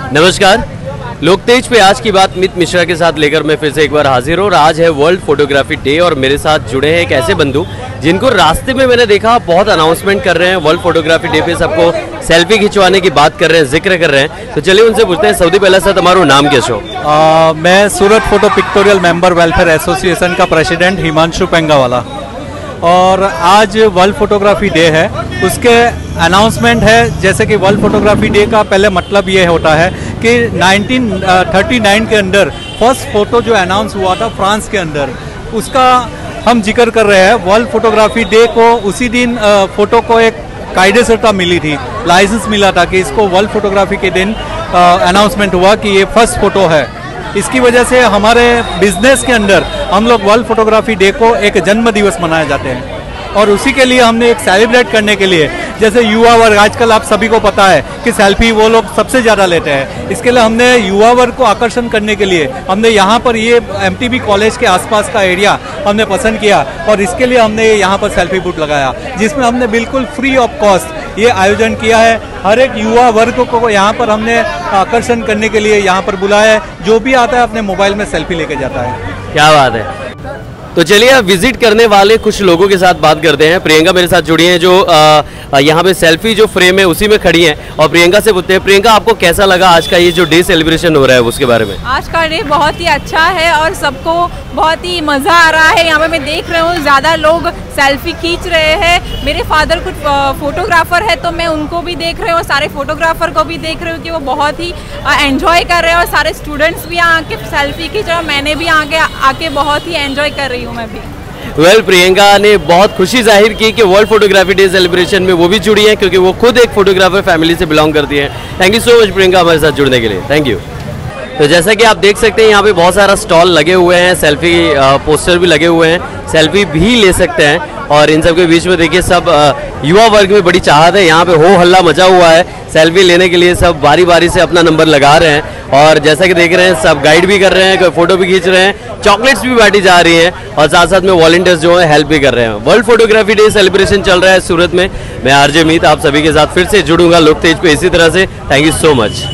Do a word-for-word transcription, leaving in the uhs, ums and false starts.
नमस्कार, लोक तेज पे आज की बात मित मिश्रा के साथ लेकर मैं फिर से एक बार हाजिर हूँ और आज है वर्ल्ड फोटोग्राफी डे और मेरे साथ जुड़े हैं एक ऐसे बंधु जिनको रास्ते में मैंने देखा बहुत अनाउंसमेंट कर रहे हैं वर्ल्ड फोटोग्राफी डे पे, सबको सेल्फी खिंचवाने की बात कर रहे हैं, जिक्र कर रहे हैं। तो चलिए उनसे पूछते हैं। सऊदी पहला सर તમારું नाम क्या છો? मैं Surat photo pictorial member welfare association का प्रेसिडेंट हिमांशु पेंगावाला और आज वर्ल्ड फोटोग्राफी डे है। उसके अनाउंसमेंट है, जैसे कि वर्ल्ड फोटोग्राफी डे का पहले मतलब ये होता है कि नाइनटीन थर्टी नाइन के अंदर फर्स्ट फोटो जो अनाउंस हुआ था फ्रांस के अंदर, उसका हम जिक्र कर रहे हैं। वर्ल्ड फोटोग्राफी डे को उसी दिन फोटो को एक कायदेसरता मिली थी, लाइसेंस मिला था कि इसको वर्ल्ड फोटोग्राफी के दिन अनाउंसमेंट हुआ कि ये फर्स्ट फोटो है। इसकी वजह से हमारे बिजनेस के अंदर हम लोग वर्ल्ड फोटोग्राफी डे को एक जन्म दिवस मनाए जाते हैं और उसी के लिए हमने एक सेलिब्रेट करने के लिए, जैसे युवा वर्ग आजकल आप सभी को पता है कि सेल्फी वो लोग सबसे ज़्यादा लेते हैं, इसके लिए हमने युवा वर्ग को आकर्षण करने के लिए हमने यहाँ पर ये एमटीबी कॉलेज के आसपास का एरिया हमने पसंद किया और इसके लिए हमने यहाँ पर सेल्फी बूथ लगाया, जिसमें हमने बिल्कुल फ्री ऑफ कॉस्ट ये आयोजन किया है। हर एक युवा वर्ग को यहाँ पर हमने आकर्षण करने के लिए यहाँ पर बुलाया है, जो भी आता है अपने मोबाइल में सेल्फी लेके जाता है। क्या बात है। तो चलिए अब विजिट करने वाले कुछ लोगों के साथ बात करते हैं। प्रियंका मेरे साथ जुड़ी हैं जो यहाँ पे सेल्फी जो फ्रेम है उसी में खड़ी हैं और प्रियंका से पूछते हैं, प्रियंका आपको कैसा लगा आज का ये जो डे सेलिब्रेशन हो रहा है उसके बारे में? आज का डे बहुत ही अच्छा है और सबको बहुत ही मज़ा आ रहा है। यहाँ पे मैं देख रही हूँ ज़्यादा लोग सेल्फी खींच रहे हैं। मेरे फादर कुछ फोटोग्राफर है तो मैं उनको भी देख रही हूँ, सारे फोटोग्राफर को भी देख रही हूँ कि वो बहुत ही एंजॉय कर रहे हैं और सारे स्टूडेंट्स भी यहाँ आके सेल्फी खींच रहे हैं। मैंने भी आके आके बहुत ही एंजॉय कर रही हूँ मैं भी। वेल well, प्रियंका ने बहुत खुशी जाहिर की कि वर्ल्ड फोटोग्राफी डे सेलिब्रेशन में वो भी जुड़ी है क्योंकि वो खुद एक फोटोग्राफर फैमिली से बिलोंग करती है। Thank you so much Priyanka हमारे साथ जुड़ने के लिए, थैंक यू। तो जैसा कि आप देख सकते हैं यहाँ पे बहुत सारा स्टॉल लगे हुए हैं, सेल्फी पोस्टर भी लगे हुए हैं, सेल्फी भी ले सकते हैं और इन सब के बीच में देखिए सब युवा वर्ग में बड़ी चाहत है, यहाँ पे हो हल्ला मचा हुआ है। सेल्फी लेने के लिए सब बारी बारी से अपना नंबर लगा रहे हैं और जैसा कि देख रहे हैं सब गाइड भी कर रहे हैं, कोई फोटो भी खींच रहे हैं, चॉकलेट्स भी बांटी जा रही हैं और साथ साथ में वॉलंटियर्स जो है हेल्प भी कर रहे हैं। वर्ल्ड फोटोग्राफी डे सेलिब्रेशन चल रहा है सूरत में। मैं आरजे मीत आप सभी के साथ फिर से जुड़ूंगा लोक तेज पे इसी तरह से। Thank you so much.